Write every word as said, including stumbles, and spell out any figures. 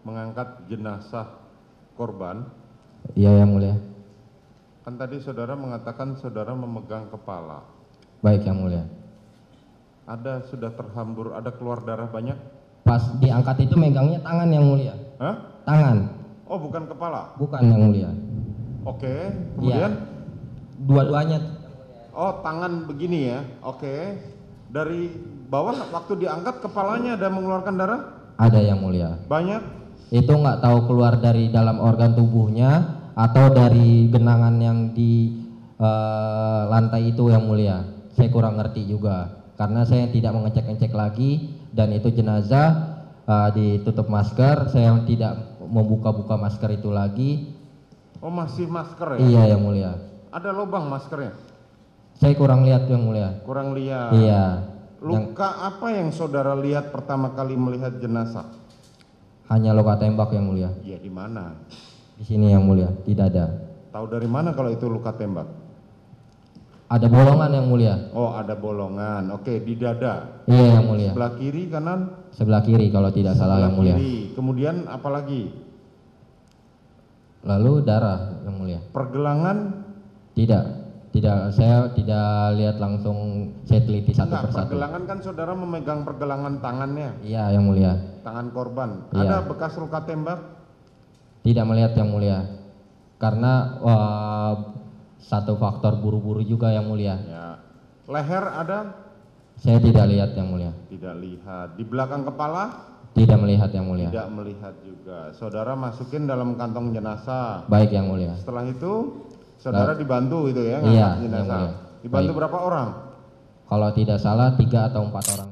mengangkat jenazah korban. Iya yang mulia. Kan tadi saudara mengatakan saudara memegang kepala. Baik yang mulia. Ada sudah terhambur, ada keluar darah banyak? Pas diangkat itu megangnya tangan yang mulia. Hah? Tangan. Oh, bukan kepala? Bukan yang mulia. Oke, kemudian? Ya. Dua-duanya. Oh, tangan begini ya? Oke. Dari bawah waktu diangkat kepalanya ada mengeluarkan darah? Ada yang mulia. Banyak? Itu nggak tahu keluar dari dalam organ tubuhnya atau dari genangan yang di uh, lantai itu yang mulia. Saya kurang ngerti juga karena saya tidak mengecek-ngecek lagi dan itu jenazah uh, ditutup masker. Saya tidak membuka-buka masker itu lagi. Oh, masih masker ya? Iya yang mulia. Ada lubang maskernya? Saya kurang lihat yang mulia. Kurang lihat. Iya. Luka yang... apa yang saudara lihat pertama kali melihat jenazah? Hanya luka tembak yang mulia. Iya, di mana? Di sini yang mulia, di dada. Tahu dari mana kalau itu luka tembak? Ada bolongan yang mulia. Oh, ada bolongan. Oke, di dada. Iya yang mulia. Sebelah kiri, kanan? Sebelah kiri kalau tidak salah yang mulia. Kiri. Kemudian apa lagi? Lalu darah yang mulia. Pergelangan? Tidak. Tidak, saya tidak lihat langsung, saya teliti satu Enggak, persatu. pergelangan kan saudara memegang pergelangan tangannya. Iya yang mulia. Tangan korban. Iya. Ada bekas luka tembak? Tidak melihat yang mulia. Karena wah, satu faktor buru-buru juga yang mulia. Ya. Leher ada? Saya tidak lihat yang mulia. Tidak lihat. Di belakang kepala? Tidak melihat yang mulia. Tidak melihat juga. Saudara masukin dalam kantong jenazah. Baik yang mulia. Setelah itu saudara Lalu, dibantu itu ya? Iya jenazah. yang mulia. Dibantu Baik. Berapa orang? Kalau tidak salah tiga atau empat orang.